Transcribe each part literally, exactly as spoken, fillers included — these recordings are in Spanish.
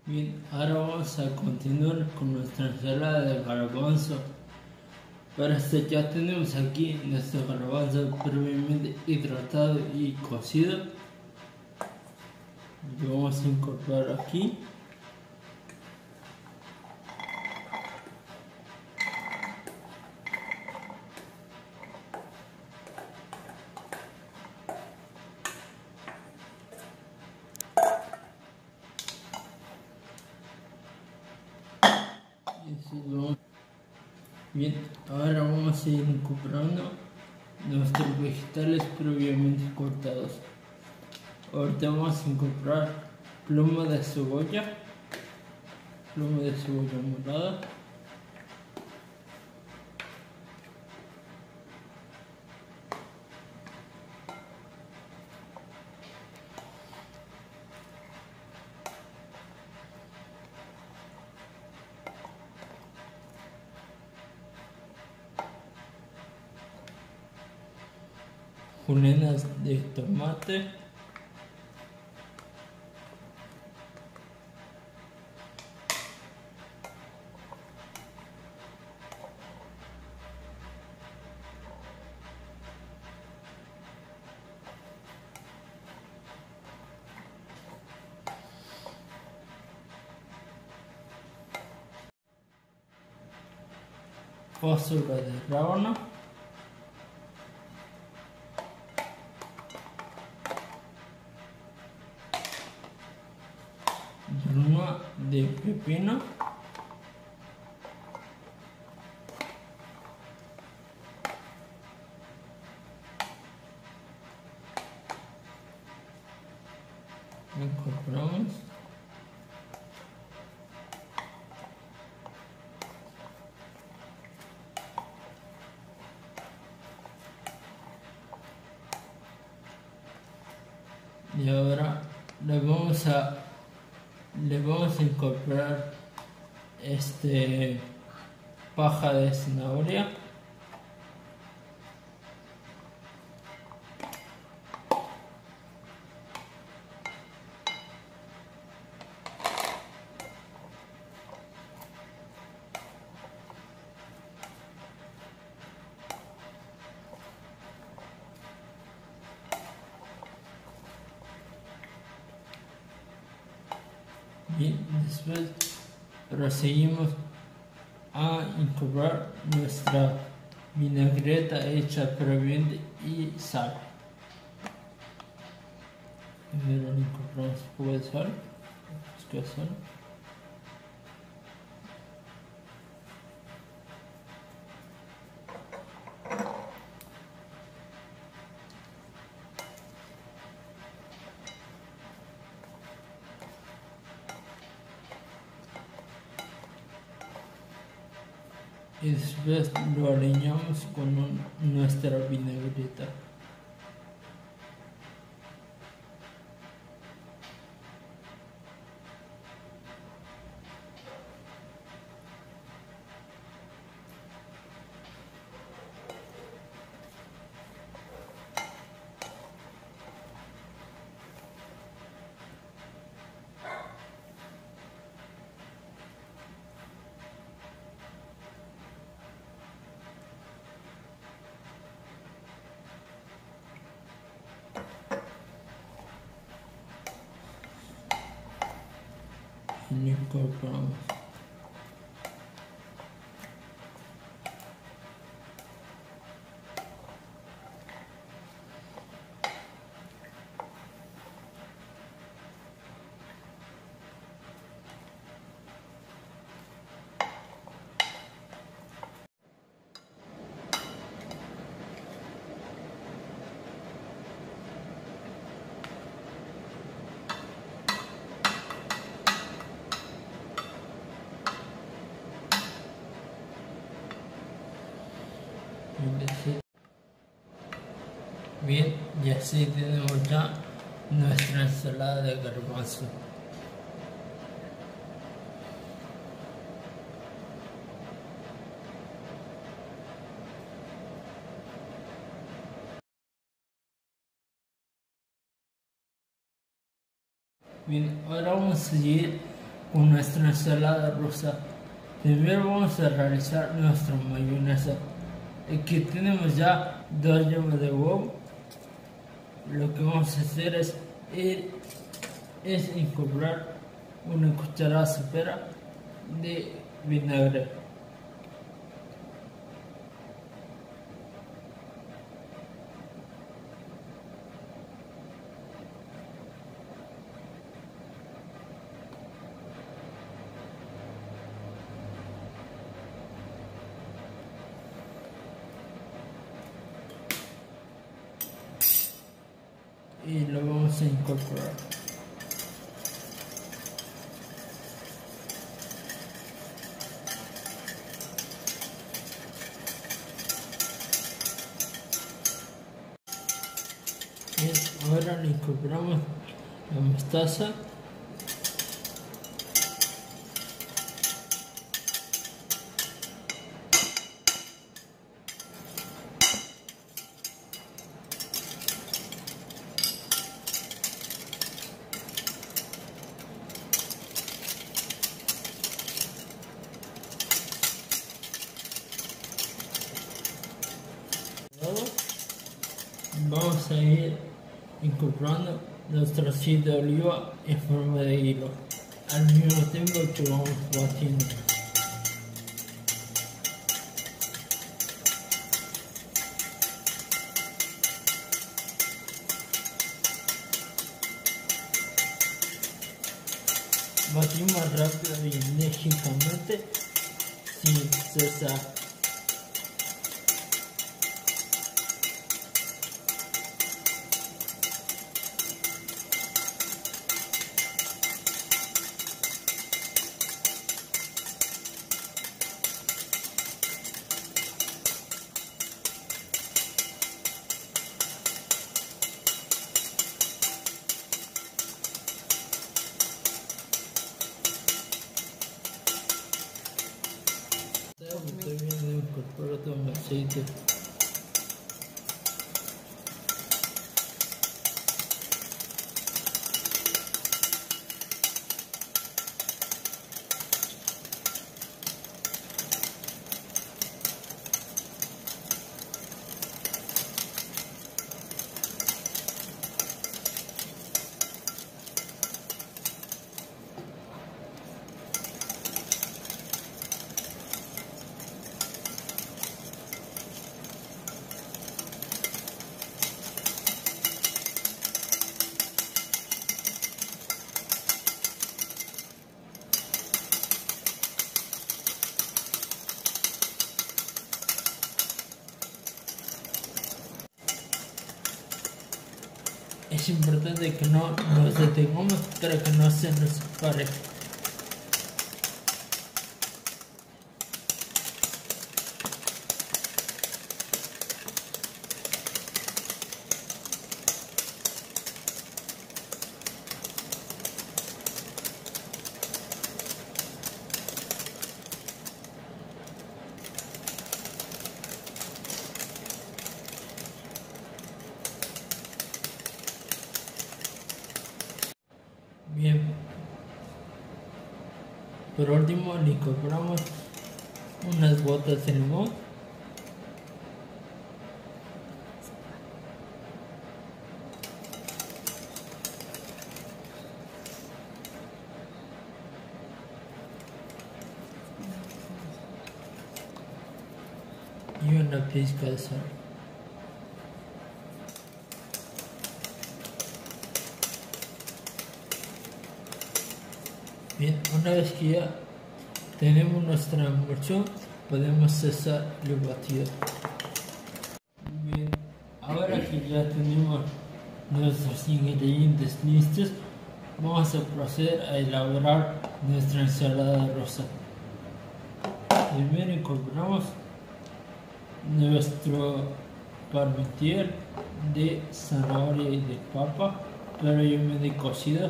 Bien, ahora vamos a continuar con nuestra ensalada de garbanzo. Para esto ya tenemos aquí nuestro garbanzo previamente hidratado y cocido. Lo vamos a incorporar aquí. Bien, ahora vamos a ir incorporando nuestros vegetales previamente cortados. Ahorita vamos a incorporar pluma de cebolla, pluma de cebolla morada, julianas de tomate, fósforo de rábano, bruma de pepino, incorporamos y ahora le vamos a le vamos a incorporar este paja de zanahoria, y después proseguimos a incorporar nuestra vinagreta hecha previamente y sal. Primero le incorporamos un poco de sal, después sal. Y después lo alineamos con un, nuestra vinagreta. Y incorporamos bien, y así tenemos ya nuestra ensalada de garbanzo. Bien, ahora vamos a seguir con nuestra ensalada rusa. Primero vamos a realizar nuestra mayonesa. Aquí tenemos ya dos yemas de huevo. Lo que vamos a hacer es, ir, es incorporar una cucharada sopera de vinagre. Y lo vamos a incorporar. Bien, ahora le incorporamos la mostaza. Vamos a ir incorporando nuestro aceite de oliva en forma de hilo, al mismo tiempo que vamos batiendo. Batimos rápido y enérgicamente sin cesar. Estoy viendo incorporar todo el aceite. Es importante que no nos detengamos para que no se nos separe. Bien, por último le incorporamos unas gotas de limón. Y una pizca de sal. Bien, una vez que ya tenemos nuestra emulsión, podemos cesar el batido. Bien, ahora que ya tenemos nuestros ingredientes listos, vamos a proceder a elaborar nuestra ensalada rusa. Primero incorporamos nuestro parmentier de zanahoria y de papa, pero yo me di cocidos.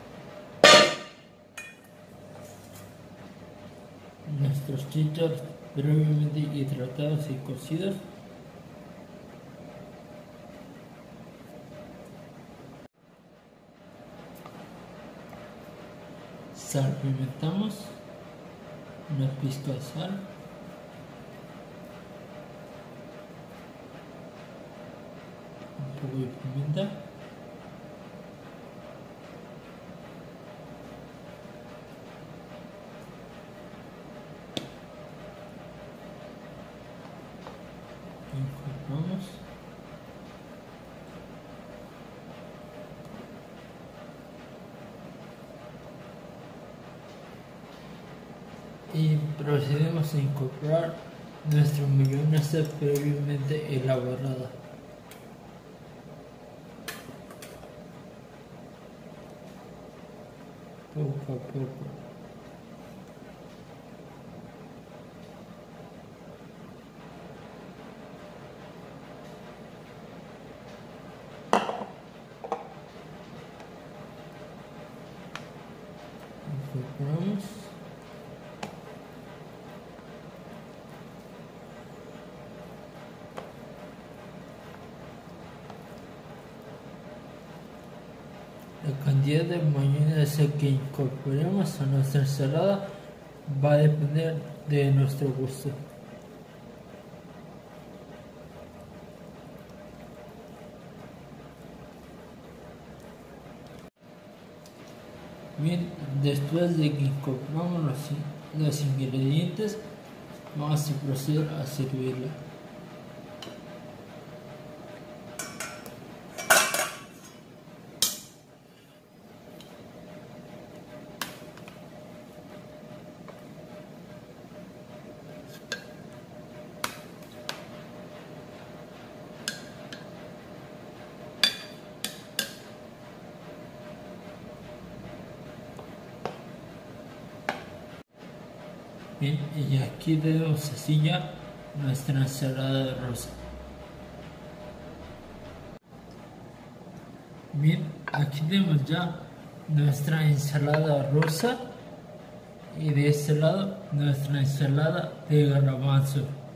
Nuestros chícharos previamente hidratados y cocidos. Salpimentamos, una pizca de sal, un poco de pimienta, incorporamos y procedemos a incorporar nuestra mayonesa previamente elaborada. Poco a poco. Incorporamos. La cantidad de mayonesa que incorporemos a nuestra ensalada va a depender de nuestro gusto. Bien, después de que incorporamos los, los ingredientes, vamos a proceder a servirla. Bien, y aquí tenemos así ya nuestra ensalada de rosa. Bien, aquí tenemos ya nuestra ensalada rosa y de este lado nuestra ensalada de garbanzo.